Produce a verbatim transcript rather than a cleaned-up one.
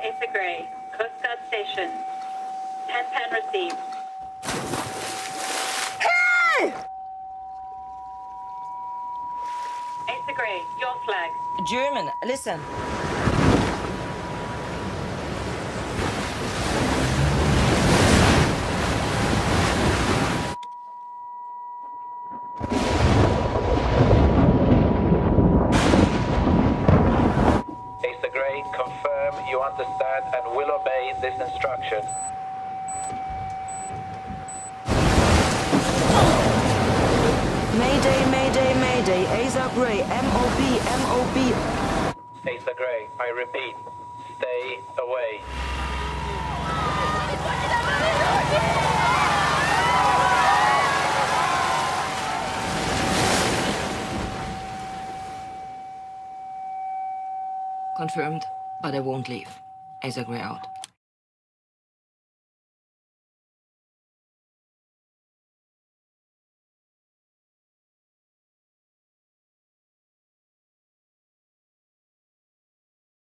Asa Gray, Coast Guard Station. ten pen received. Hey! Asa Gray, your flag. German, listen. Asa Gray, confirm you understand and will obey this instruction. Mayday, mayday, mayday. Asa Gray, M O B, M O B. Asa Gray, I repeat, stay away. Confirmed, but I won't leave. Asa Gray out.